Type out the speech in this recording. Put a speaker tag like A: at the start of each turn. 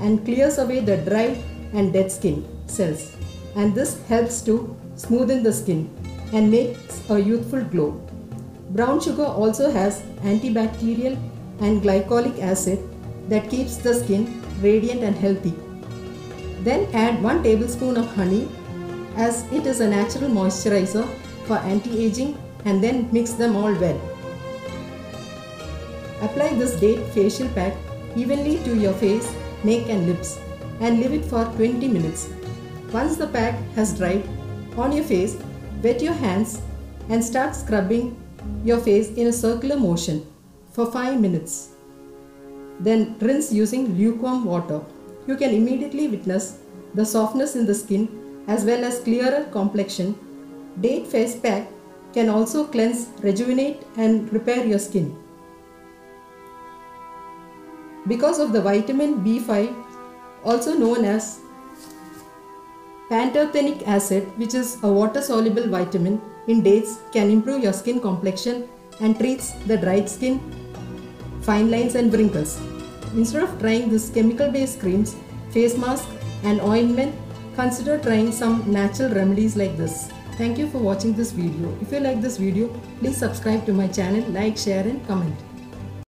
A: and clears away the dry and dead skin cells, and this helps to smoothen the skin and makes a youthful glow. Brown sugar also has antibacterial and glycolic acid that keeps the skin radiant and healthy. Then add 1 tablespoon of honey, as it is a natural moisturizer for anti-aging, and then mix them all well. Apply this date facial pack evenly to your face, neck and lips and leave it for 20 minutes. Once the pack has dried on your face, wet your hands and start scrubbing your face in a circular motion for 5 minutes. Then rinse using lukewarm water. You can immediately witness the softness in the skin as well as clearer complexion. Date face pack can also cleanse, rejuvenate and repair your skin. Because of the vitamin B5, also known as pantothenic acid, which is a water-soluble vitamin in dates, can improve your skin complexion and treats the dried skin, fine lines and wrinkles. Instead of trying these chemical-based creams, face mask and ointment, consider trying some natural remedies like this. Thank you for watching this video. If you like this video, please subscribe to my channel, like, share and comment.